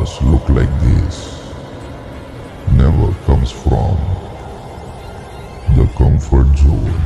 stars look like this never comes from the comfort zone.